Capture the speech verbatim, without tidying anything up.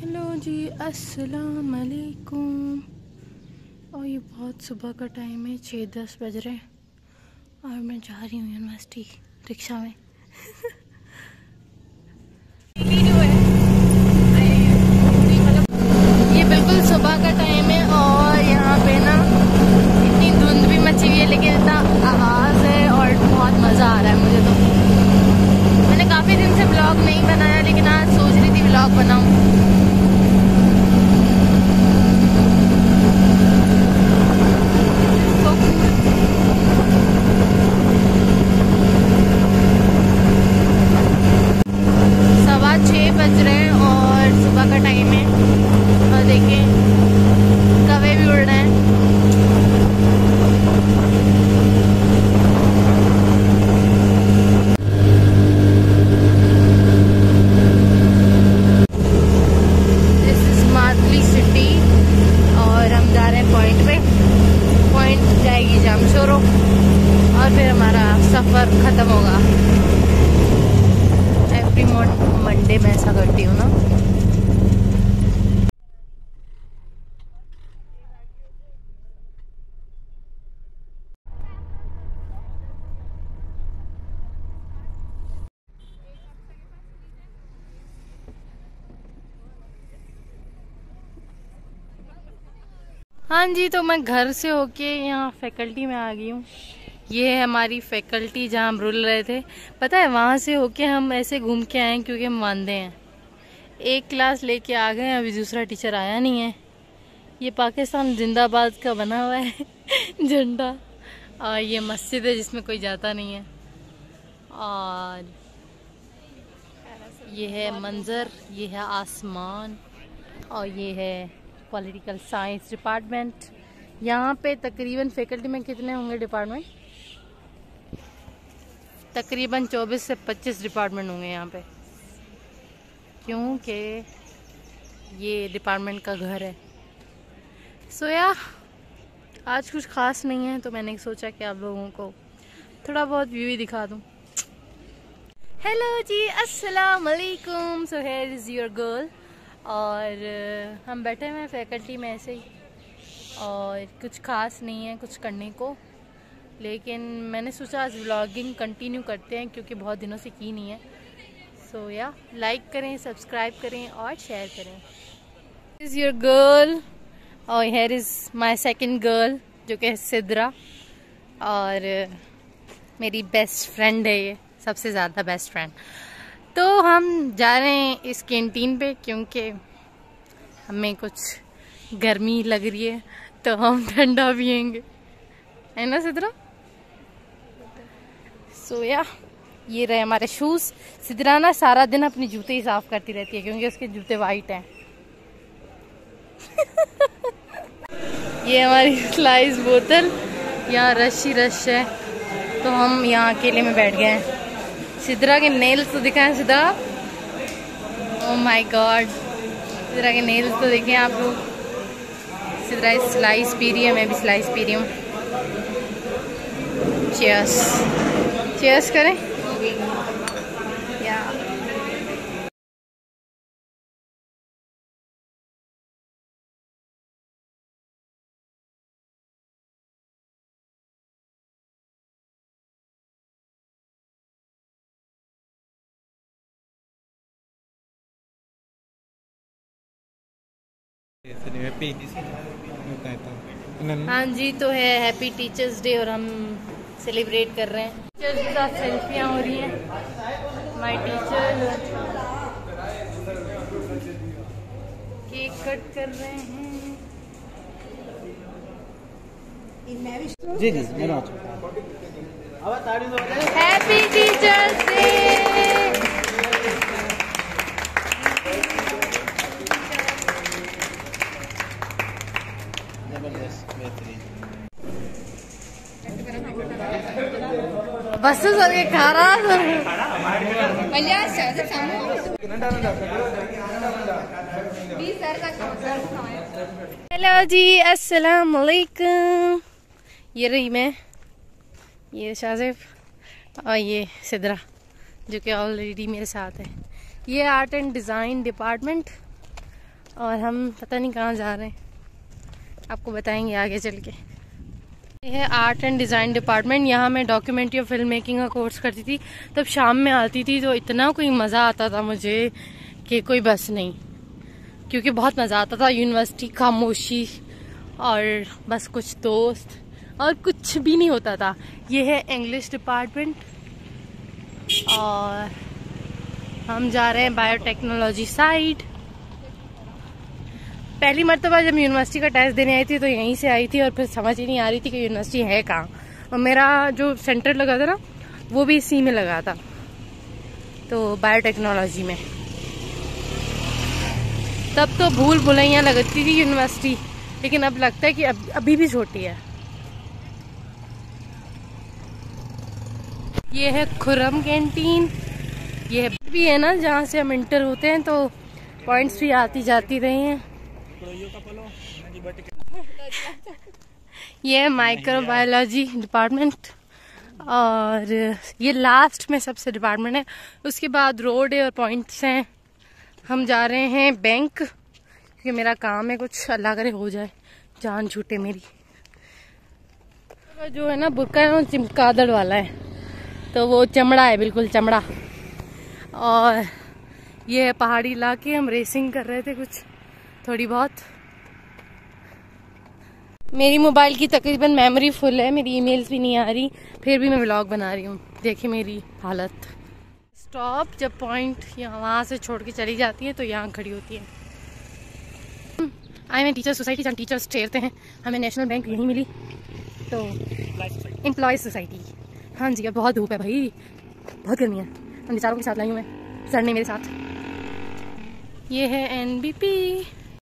Hello जी, अस्सलाम वालेकुम। और ये बहुत सुबह का टाइम है, छः दस बज रहे हैं और मैं जा रही हूँ यूनिवर्सिटी रिक्शा में। ये बिल्कुल सुबह का टाइम है और यहाँ पे ना इतनी धुंध भी मची हुई है, लेकिन इतना आवाज़ है और बहुत मज़ा आ रहा है मुझे। तो मैंने काफ़ी दिन से ब्लॉग नहीं बनाया, लेकिन आज सोच रही थी ब्लॉग बनाऊँ। सवा छः बज रहे हैं और सुबह का टाइम है और देखिए कौवे भी उड़ रहे हैं। दिस इज मातली सिटी और हम जा रहे हैं पॉइंट पे। पॉइंट जाएगी जामशोरो और फिर हमारा सफ़र ख़त्म होगा। एवरी मंडे मैं ऐसा करती हूँ ना। हाँ जी, तो मैं घर से होके यहाँ फैकल्टी में आ गई हूँ। ये है हमारी फैकल्टी जहाँ हम रुल रहे थे। पता है, वहाँ से होके हम ऐसे घूम के आए क्योंकि हम वांदे हैं। एक क्लास लेके आ गए, अभी दूसरा टीचर आया नहीं है। ये पाकिस्तान जिंदाबाद का बना हुआ है झंडा। और ये मस्जिद है जिसमें कोई जाता नहीं है। और ये है मंजर, ये है आसमान और ये है पॉलिटिकल साइंस डिपार्टमेंट। यहाँ पे तकरीबन फैकल्टी में कितने होंगे डिपार्टमेंट? तकरीबन चौबीस से पच्चीस डिपार्टमेंट होंगे यहाँ पे, क्योंकि ये डिपार्टमेंट का घर है। सो या आज कुछ खास नहीं है, तो मैंने सोचा कि आप लोगों को थोड़ा बहुत व्यू ही दिखा दूँ। हेलो जी, अस्सलाम वालेकुम। So here is your girl. और हम बैठे हुए हैं फैकल्टी में ऐसे ही, और कुछ खास नहीं है कुछ करने को, लेकिन मैंने सोचा आज व्लॉगिंग कंटिन्यू करते हैं क्योंकि बहुत दिनों से की नहीं है। सो या लाइक करें, सब्सक्राइब करें और शेयर करें। इज़ योर गर्ल और here is my second girl जो कि सिद्रा, और मेरी बेस्ट फ्रेंड है ये, सबसे ज़्यादा बेस्ट फ्रेंड। तो हम जा रहे हैं इस कैंटीन पे क्योंकि हमें कुछ गर्मी लग रही है, तो हम ठंडा पियेंगे, है ना सिद्रा? सो या ये रहे हमारे शूज़। सिद्रा ना सारा दिन अपने जूते ही साफ करती रहती है क्योंकि उसके जूते वाइट हैं। ये हमारी स्लाइस बोतल, यहाँ रश ही रश है, तो हम यहाँ अकेले में बैठ गए हैं। सिद्रा के नेल्स तो दिखाएं Sidra. Oh my god, Sidra के नेल्स तो देखें आप लोग। सिद्रा स्लाइस पी रही है, मैं भी स्लाइस पी रही हूँ। चीयर्स, चीयर्स करें या हाँ जी, तो है हैप्पी टीचर्स डे और हम सेलिब्रेट कर रहे हैं। टीचर्स के साथ सेल्फियाँ हो रही हैं। माय टीचर केक कट कर रहे हैं। जी जी मेरा हैप्पी टीचर्स डे। बस सर के खा रहा हेलो जी, अस्सलाम वालेकुम। ये रही मैं, ये शाजिफ और ये सिद्रा जो कि ऑलरेडी मेरे साथ है। ये आर्ट एंड डिज़ाइन डिपार्टमेंट और हम पता नहीं कहाँ जा रहे हैं, आपको बताएंगे आगे चल के। ये है आर्ट एंड डिज़ाइन डिपार्टमेंट। यहाँ मैं डॉक्यूमेंट्री और फिल्म मेकिंग का कोर्स करती थी। तब शाम में आती थी तो इतना कोई मज़ा आता था मुझे कि कोई बस नहीं, क्योंकि बहुत मज़ा आता था। यूनिवर्सिटी खामोशी और बस कुछ दोस्त और कुछ भी नहीं होता था। ये है इंग्लिश डिपार्टमेंट और हम जा रहे हैं बायोटेक्नोलॉजी साइड। पहली मरतबा जब यूनिवर्सिटी का टेस्ट देने आई थी तो यहीं से आई थी और फिर समझ ही नहीं आ रही थी कि यूनिवर्सिटी है कहाँ। और मेरा जो सेंटर लगा था ना वो भी इसी में लगा था, तो बायोटेक्नोलॉजी में। तब तो भूल भुलैया लगती थी यूनिवर्सिटी, लेकिन अब लगता है कि अब अभी भी छोटी है। ये है खुर्रम कैंटीन। ये है भी है ना जहाँ से हम इंटर होते हैं, तो पॉइंट्स भी आती जाती रही हैं। ये है माइक्रोबायोलॉजी डिपार्टमेंट और ये लास्ट में सबसे डिपार्टमेंट है। उसके बाद रोड है और पॉइंट्स हैं। हम जा रहे हैं बैंक, क्योंकि मेरा काम है कुछ, अल्लाह करे हो जाए, जान छूटे मेरी। जो है ना बुक्का है वो चमगादड़ वाला है, तो वो चमड़ा है, बिल्कुल चमड़ा। और ये है पहाड़ी इलाके। हम रेसिंग कर रहे थे कुछ थोड़ी बहुत। मेरी मोबाइल की तकरीबन मेमोरी फुल है, मेरी ईमेल्स भी नहीं आ रही, फिर भी मैं व्लॉग बना रही हूँ। देखिए मेरी हालत। स्टॉप जब पॉइंट यहाँ वहाँ से छोड़ के चली जाती है तो यहाँ खड़ी होती है। आई एम टीचर सोसाइटी, जहाँ टीचर्स ठहरते हैं। हमें नेशनल बैंक यहीं मिली, तो एम्प्लॉयज सोसाइटी। हाँ जी, अब बहुत धूप है भाई, बहुत गर्मी है। हम बेचारों के साथ लाई हूँ मैं, सर ने मेरे साथ। ये है एन बी पी।